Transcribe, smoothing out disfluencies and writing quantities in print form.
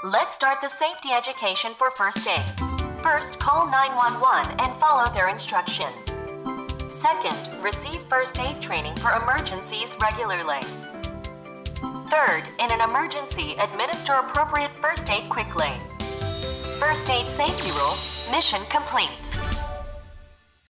Let's start the safety education for first aid. First, call 911 and follow their instructions. Second, receive first aid training for emergencies regularly. Third, in an emergency, administer appropriate first aid quickly. First aid safety rules, mission complete.